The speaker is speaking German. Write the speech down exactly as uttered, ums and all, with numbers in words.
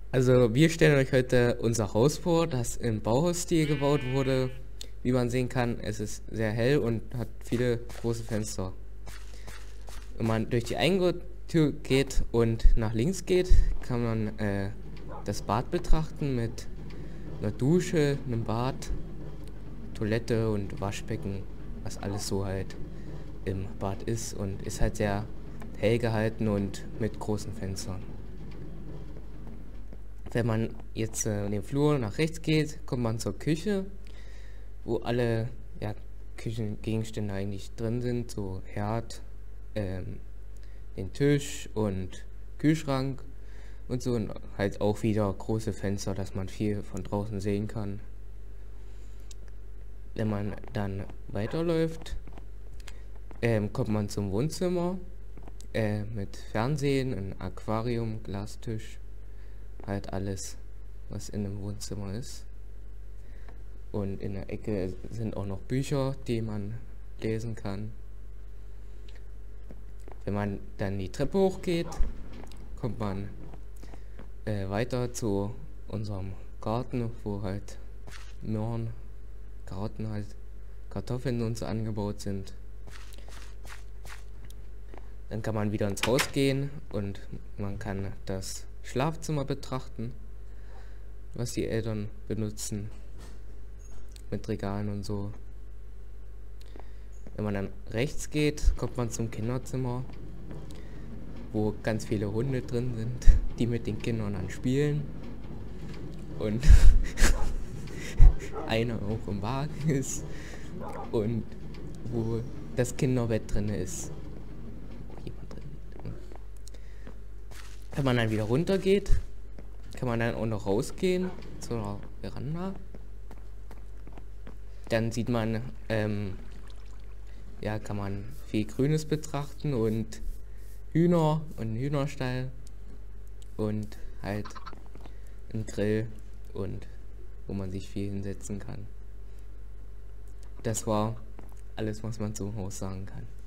Also wir stellen euch heute unser Haus vor, das im Bauhausstil gebaut wurde. Wie man sehen kann, es ist sehr hell und hat viele große Fenster. Wenn man durch die Eingangstür geht und nach links geht, kann man äh, das Bad betrachten mit einer Dusche, einem Bad, Toilette und Waschbecken, was alles so halt im Bad ist, und ist halt sehr hell gehalten und mit großen Fenstern. Wenn man jetzt äh, in den Flur nach rechts geht, kommt man zur Küche, wo alle ja, Küchengegenstände eigentlich drin sind, so Herd, ähm, den Tisch und Kühlschrank und so, und halt auch wieder große Fenster, dass man viel von draußen sehen kann. Wenn man dann weiterläuft, ähm, kommt man zum Wohnzimmer äh, mit Fernsehen, ein Aquarium, Glastisch, halt alles, was in einem Wohnzimmer ist. Und in der Ecke sind auch noch Bücher, die man lesen kann. Wenn man dann die Treppe hochgeht, kommt man äh, weiter zu unserem Garten, wo halt Möhren, Garten halt, Kartoffeln und so angebaut sind. Dann kann man wieder ins Haus gehen und man kann das Schlafzimmer betrachten, was die Eltern benutzen, mit Regalen und so. Wenn man dann rechts geht, kommt man zum Kinderzimmer, wo ganz viele Hunde drin sind, die mit den Kindern dann spielen. Und einer auch im Wagen ist. Und wo das Kinderbett drin ist. Jemand drin. Wenn man dann wieder runter geht, kann man dann auch noch rausgehen zur Veranda. Dann sieht man, ähm, ja, kann man viel Grünes betrachten und Hühner und einen Hühnerstall und halt einen Grill, und wo man sich viel hinsetzen kann. Das war alles, was man zum Haus sagen kann.